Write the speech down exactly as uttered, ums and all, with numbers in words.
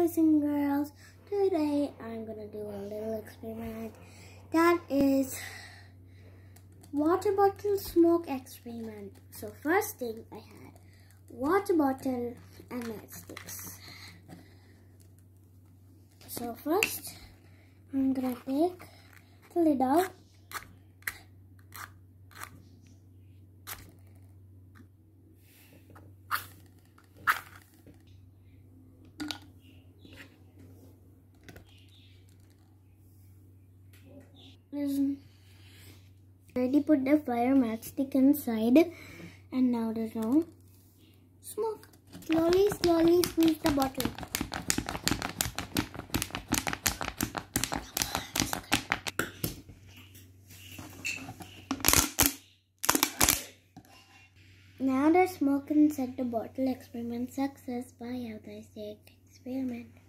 boys and girls. Today I'm gonna do a little experiment. That is water bottle smoke experiment. So first thing I had water bottle and matchsticks. So first I'm gonna take the lid out. Already put the fire matchstick inside, and now there's no smoke. Slowly, slowly squeeze the bottle. Now there's smoke inside the bottle. Experiment success. Bye. Have a nice day. Experiment.